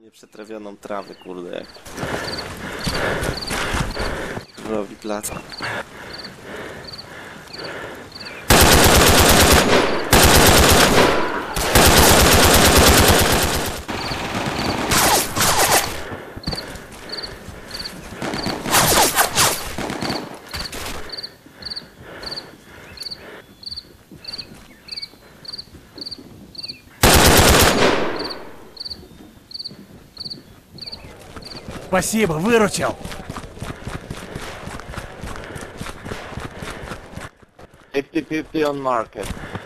Nieprzetrawioną trawę, kurde, jak robi plac. Спасибо, выручил. 50-50 on market.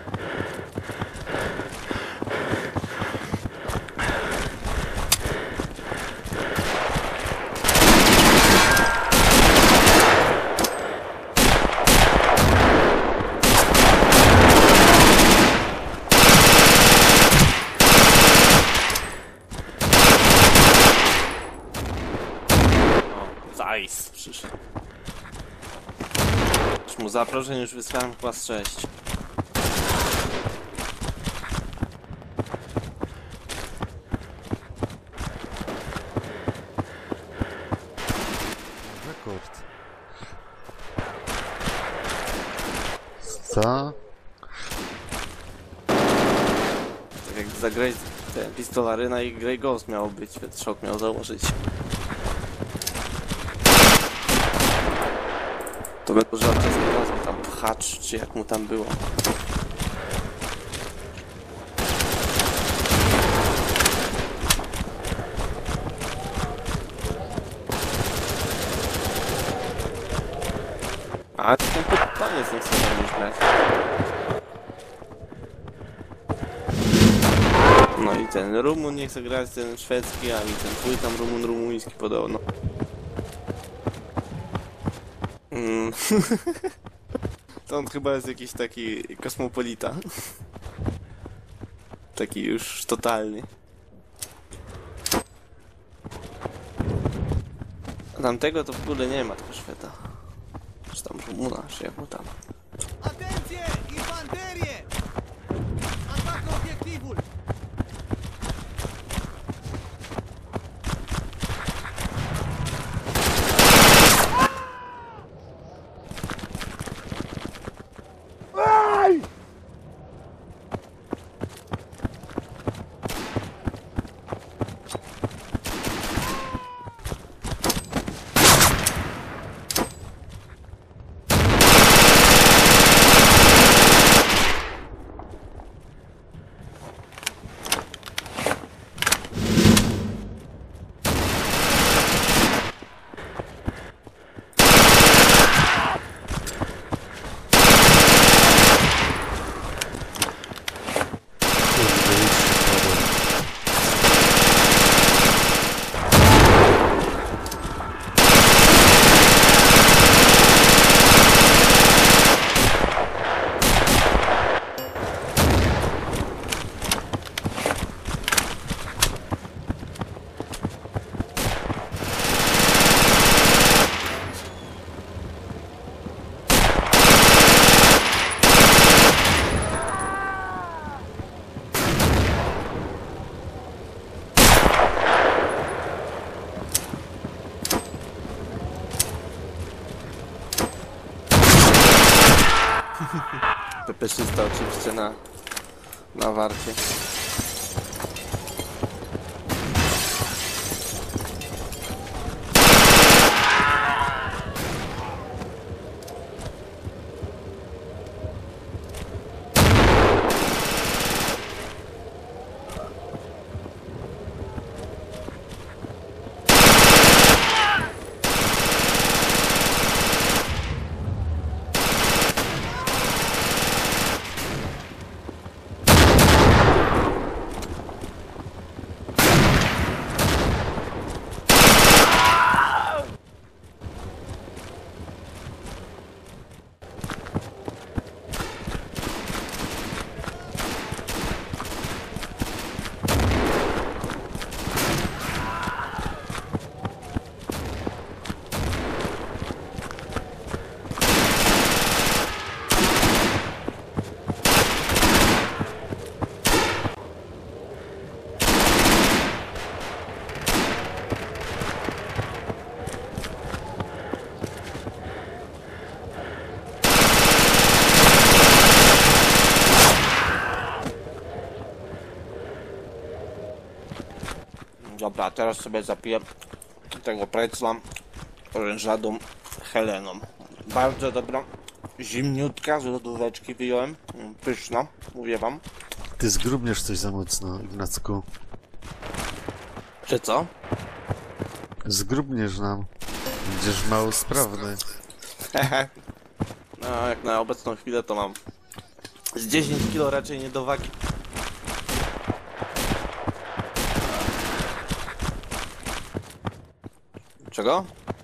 Zajs przyszedł. Już mu zaproszeń już wysłałem chyba z 6. Rekord. Co? Tak jak zagrać te pistolaryna i Grey Ghost miało być, Szok miał założyć. To by używał czeskiej nazwy, tam Hacz, czy jak mu tam było. A ten koniec nie chce tam już grać. No i ten Rumun nie chce grać, ten szwedzki, a i ten twój tam rumuński podobno. To on chyba jest jakiś taki kosmopolita. Taki już totalny. A tamtego to w ogóle nie ma, tylko Szweda. Czy tam Rumuna, czy jak mu tam. Atenție! Infanterie! Atacă obiectivul! Pepeszysta oczywiście na warcie. Dobra, teraz sobie zapiję tego precla orężadą Heleną. Bardzo dobra, zimniutka, z lodóweczki wyjąłem. Pyszna, mówię wam. Ty zgrubniesz coś za mocno, Ignacku. Czy co? Zgrubniesz nam. Będziesz mało sprawny. No, jak na obecną chwilę to mam z 10 kilo raczej nie do wagi. Czego?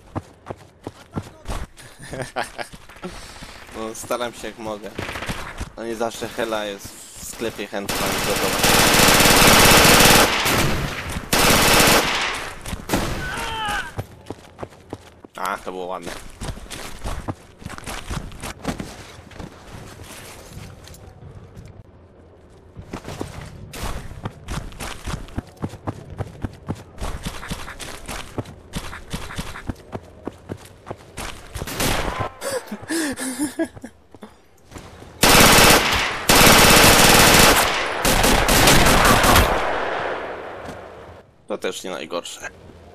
No, staram się jak mogę. No nie zawsze Hela jest w sklepie chętna i gotowa. A, to było ładne. To też nie najgorsze.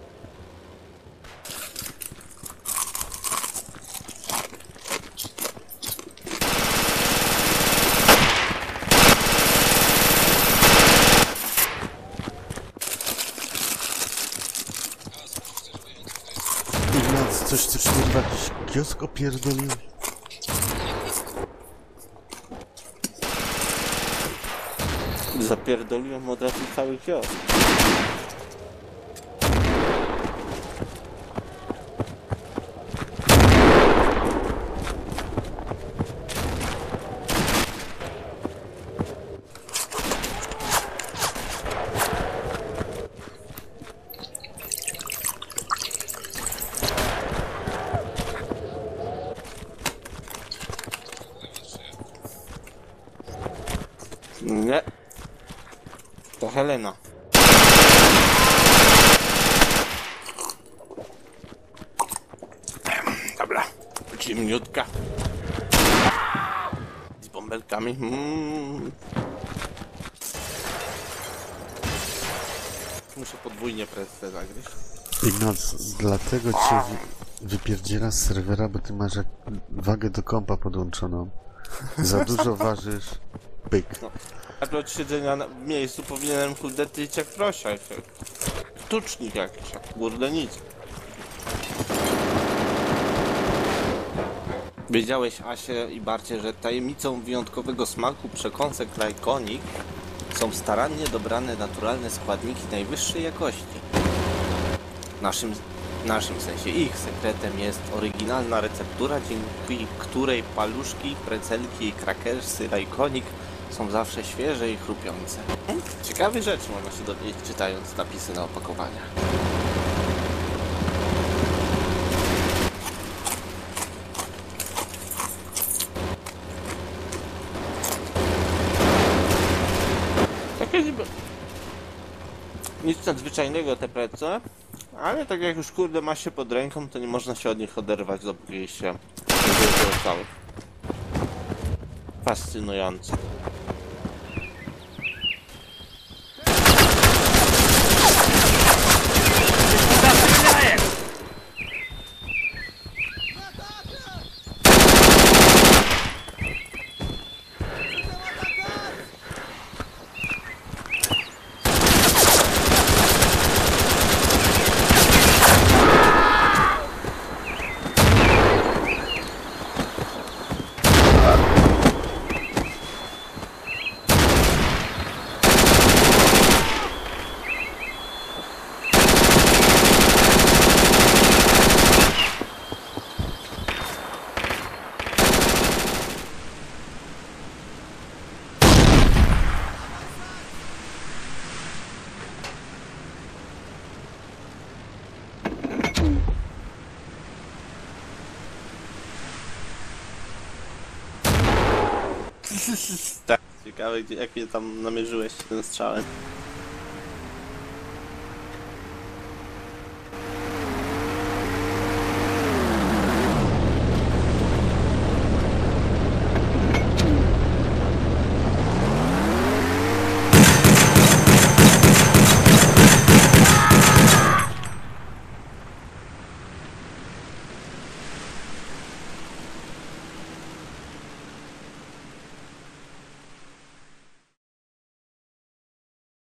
Ignac, coś ty kurwa jakiś kiosk opierdolił? Zapierdoliłem od razu cały kiosk. Nie. To Helena. Dobra. Zimniutka. Z bąbelkami. Muszę podwójnie presję zagryźć. Ignac, dlatego cię wypierdziela z serwera, bo ty masz jak wagę do kompa podłączoną. Za dużo ważysz. Pyk. A od siedzenia w miejscu powinienem kurde tyć jak prosiak. Tucznik jakiś, jak kurde nic. Wiedziałeś, Asie i Barcie, że tajemnicą wyjątkowego smaku przekąsek Lajkonik są starannie dobrane naturalne składniki najwyższej jakości. Naszym sensie ich sekretem jest oryginalna receptura, dzięki której paluszki, precelki i krakersy Lajkonik są zawsze świeże i chrupiące. Ciekawe rzeczy można się dowiedzieć, czytając napisy na opakowaniach. Takie niby nic nadzwyczajnego te prece, ale tak jak już kurde ma się pod ręką, to nie można się od nich oderwać, dopóki się nie zostały. Fascynujące. Tak, ciekawe, jak mnie tam namierzyłeś tym strzałem.